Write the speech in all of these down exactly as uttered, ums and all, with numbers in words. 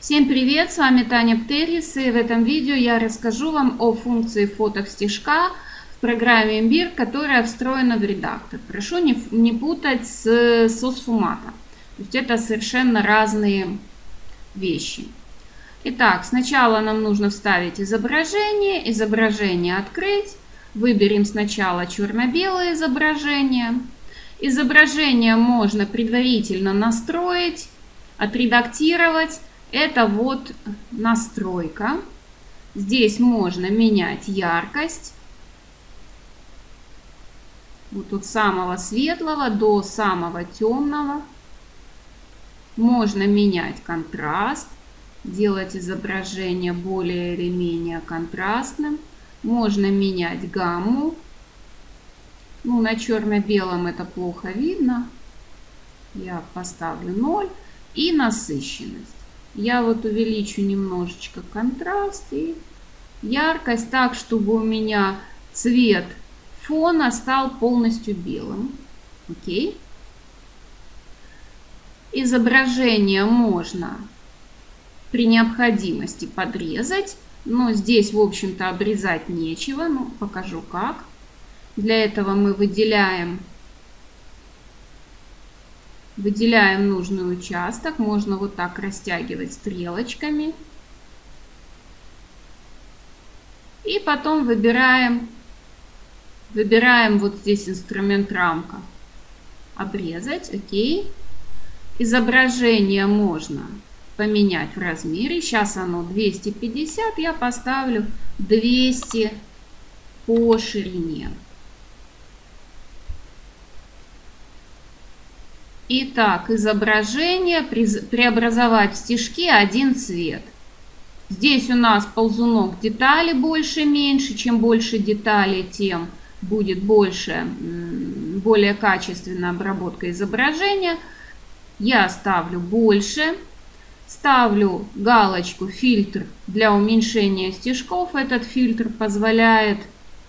Всем привет, с вами Таня Птерис, и в этом видео я расскажу вам о функции фотостишка в программе Ember, которая встроена в редактор. Прошу не, не путать с сосфумата, то есть это совершенно разные вещи. Итак, сначала нам нужно вставить изображение, изображение открыть, выберем сначала черно-белое изображение. Изображение можно предварительно настроить, отредактировать. Это вот настройка. Здесь можно менять яркость. Вот от самого светлого до самого темного. Можно менять контраст, делать изображение более или менее контрастным. Можно менять гамму. Ну, на черно-белом это плохо видно. Я поставлю ноль. И насыщенность. Я вот увеличу немножечко контраст и яркость так, чтобы у меня цвет фона стал полностью белым. Окей. Изображение можно при необходимости подрезать, но здесь, в общем-то, обрезать нечего. Ну, покажу как. Для этого мы выделяем Выделяем нужный участок. Можно вот так растягивать стрелочками. И потом выбираем, выбираем вот здесь инструмент рамка. Обрезать. Окей. Изображение можно поменять в размере. Сейчас оно двести пятьдесят. Я поставлю двести по ширине. Итак, изображение преобразовать в стишки один цвет. Здесь у нас ползунок детали больше-меньше. Чем больше деталей, тем будет больше, более качественная обработка изображения. Я ставлю больше. Ставлю галочку «Фильтр для уменьшения стишков». Этот фильтр позволяет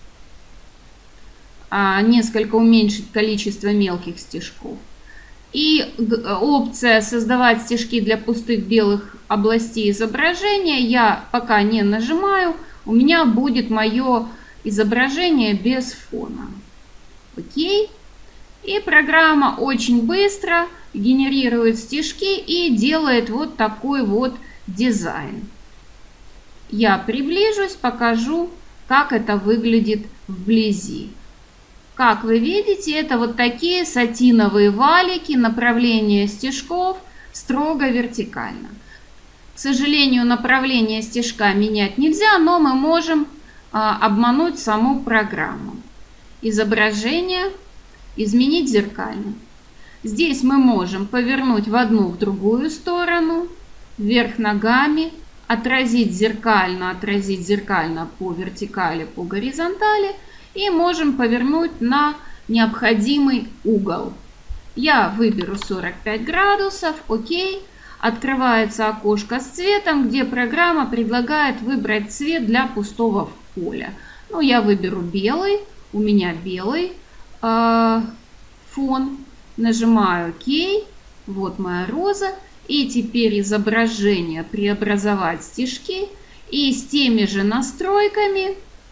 а, несколько уменьшить количество мелких стишков. И опция «Создавать стишки для пустых белых областей изображения» я пока не нажимаю. У меня будет мое изображение без фона. Окей. И программа очень быстро генерирует стишки и делает вот такой вот дизайн. Я приближусь, покажу, как это выглядит вблизи. Как вы видите, это вот такие сатиновые валики, направление стишков строго вертикально. К сожалению, направление стишка менять нельзя, но мы можем а, обмануть саму программу. Изображение изменить зеркально. Здесь мы можем повернуть в одну, в другую сторону, вверх ногами, отразить зеркально, отразить зеркально по вертикали, по горизонтали. И можем повернуть на необходимый угол. Я выберу сорок пять градусов. Окей. Открывается окошко с цветом, где программа предлагает выбрать цвет для пустого поля. Ну, я выберу белый. У меня белый э, фон. Нажимаю ОК. Вот моя роза. И теперь изображение преобразовать стишки. И с теми же настройками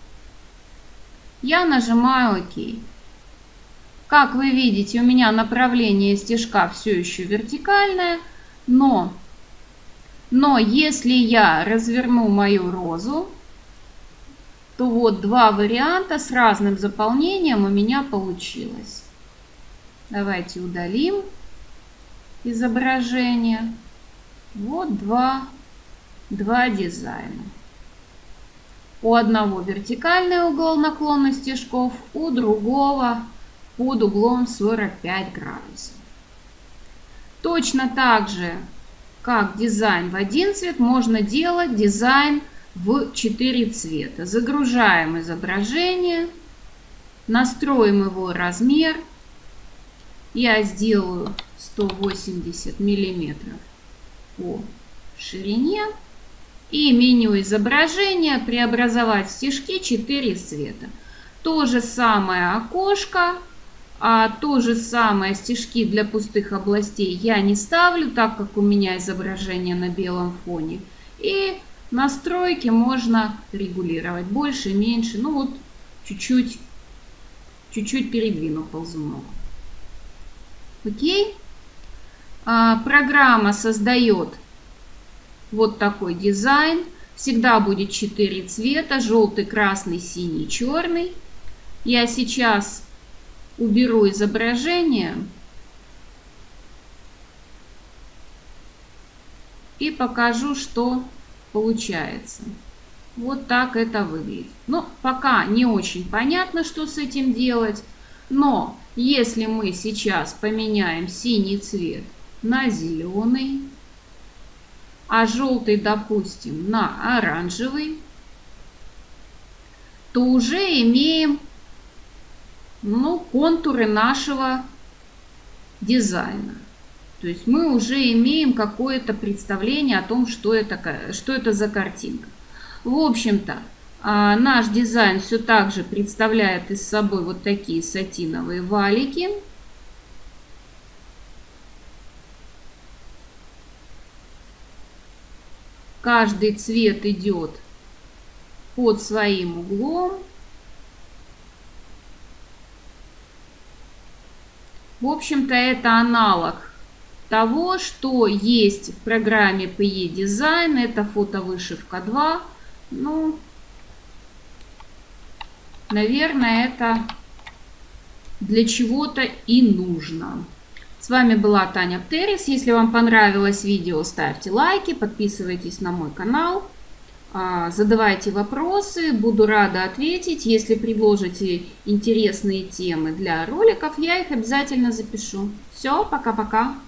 я нажимаю ОК. Как вы видите, у меня направление стишка все еще вертикальное, но, но если я разверну мою розу, то вот два варианта с разным заполнением у меня получилось. Давайте удалим изображение. Вот два, два дизайна. У одного вертикальный угол наклона стишков, у другого под углом сорок пять градусов. Точно так же, как дизайн в один цвет, можно делать дизайн в четыре цвета. Загружаем изображение, настроим его размер. Я сделаю сто восемьдесят миллиметров по ширине. И меню изображения преобразовать стишки четыре цвета. То же самое окошко. А то же самое стежки для пустых областей я не ставлю, так как у меня изображение на белом фоне. И настройки можно регулировать больше, меньше. Ну вот чуть-чуть, чуть-чуть передвину ползунок. Окей. А, программа создает вот такой дизайн. Всегда будет четыре цвета: желтый, красный, синий, черный. Я сейчас уберу изображение и покажу, что получается. Вот так это выглядит. Но пока не очень понятно, что с этим делать. Но если мы сейчас поменяем синий цвет на зеленый, а желтый, допустим, на оранжевый, то уже имеем, ну, контуры нашего дизайна. То есть мы уже имеем какое-то представление о том, что это, что это за картинка. В общем-то, наш дизайн все так же представляет из собой вот такие сатиновые валики. Каждый цвет идет под своим углом. В общем-то, это аналог того, что есть в программе пи и Design. Это фотовышивка два. Ну, наверное, это для чего-то и нужно. С вами была Таня Птерис. Если вам понравилось видео, ставьте лайки, подписывайтесь на мой канал, задавайте вопросы, буду рада ответить. Если предложите интересные темы для роликов, я их обязательно запишу. Все, пока-пока.